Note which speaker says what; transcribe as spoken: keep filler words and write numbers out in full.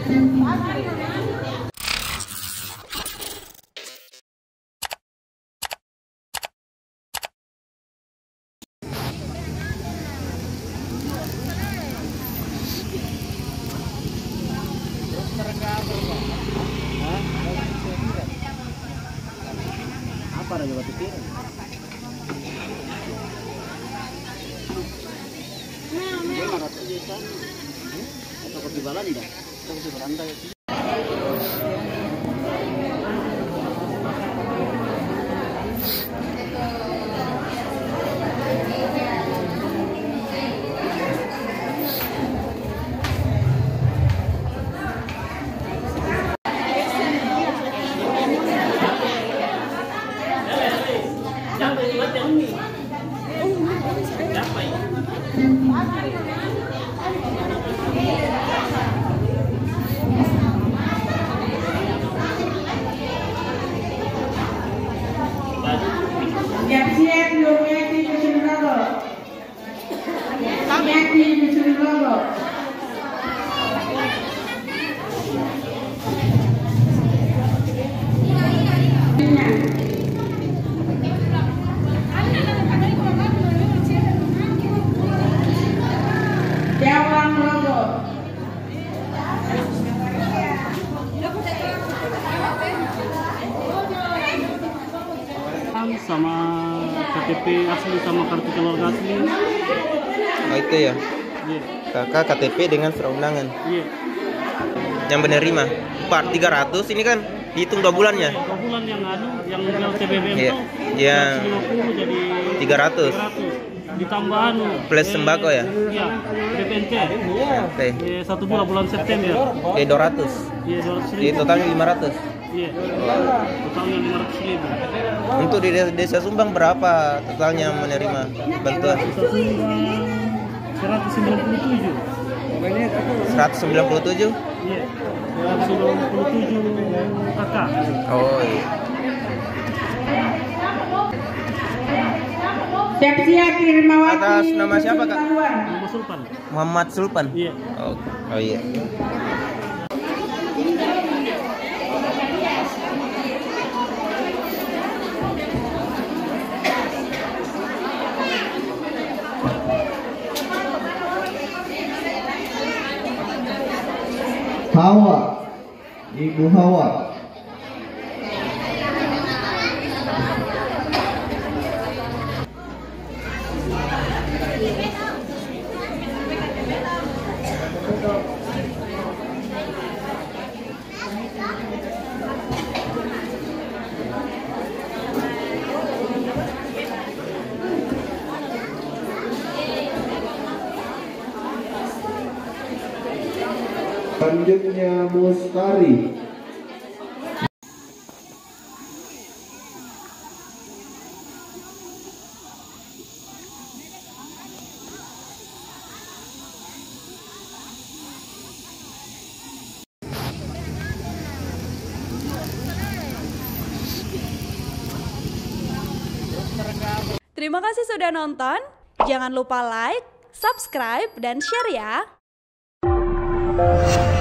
Speaker 1: Apa ada batu piring? Dia marah tuh biasa. Atau kopi balan dah? Atau kopi berantai?
Speaker 2: Siap-siap dompet di mesin rokok. Siap di mesin rokok. Jawang rokok.
Speaker 1: Sama K T P asli sama kartu keluarga asli.
Speaker 3: Oh itu ya.
Speaker 1: Iya.
Speaker 3: Kakak K T P dengan surat undangan.
Speaker 1: Iya.
Speaker 3: Yang menerima empat tiga ratus ini kan dihitung dua bulannya.
Speaker 1: Dua bulan yang anu yang jual T B B M
Speaker 3: Iya.
Speaker 1: itu
Speaker 3: Yang
Speaker 1: lima puluh jadi
Speaker 3: tiga ratus.
Speaker 1: Ditambah anu
Speaker 3: Plus sembako ya?
Speaker 1: Iya. B P N T.
Speaker 3: Oke.
Speaker 1: Eh, satu bulan bulan September.
Speaker 3: Eh dua ratus.
Speaker 1: Iya dua ratus
Speaker 3: Jadi
Speaker 1: ribu.
Speaker 3: totalnya lima ratus.
Speaker 1: Iya. Totalnya lima ratus ribu.
Speaker 3: Untuk di desa, desa Sumbang berapa totalnya menerima bantuan?
Speaker 1: seratus sembilan puluh tujuh.
Speaker 3: seratus sembilan puluh tujuh?
Speaker 1: Iya. seratus sembilan puluh tujuh kakak.
Speaker 3: Oh iya.
Speaker 2: Siap-siap Irmawati.
Speaker 3: Atas nama siapa Kak?
Speaker 1: Muhammad Sulpan.
Speaker 3: Muhammad Sulpan.
Speaker 1: Iya.
Speaker 3: Oh, oh iya.
Speaker 4: Hawa, Ibu Hawa. Selanjutnya Mustari.
Speaker 5: Terima kasih sudah nonton. Jangan lupa like, subscribe, dan share ya.